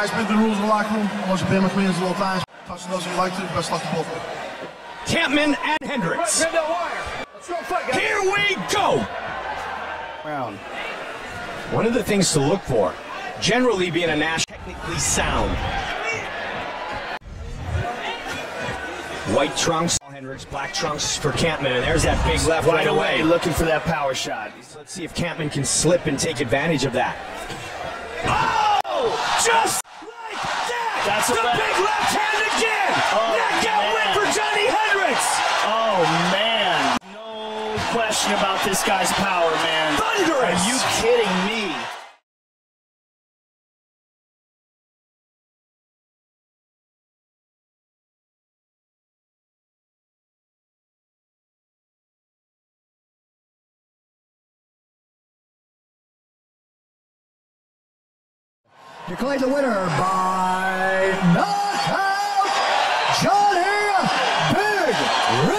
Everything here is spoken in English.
Guys, been the rules in the locker room. Once you've been with me a little times. Touch those if you like to, best luck to both of them. Kampmann and Hendricks. Here we go! Round. One of the things to look for, generally being a national, technically sound. White trunks, Hendricks, black trunks for Kampmann, and there's that big left right away. Looking for that power shot. Let's see if Kampmann can slip and take advantage of that. Oh! Just like that! That's the big left hand again! Knockout win for Johny Hendricks! Oh, man. No question about this guy's power, man. Thunderous! Are you kidding me? Declared the winner by knockout, Johny Big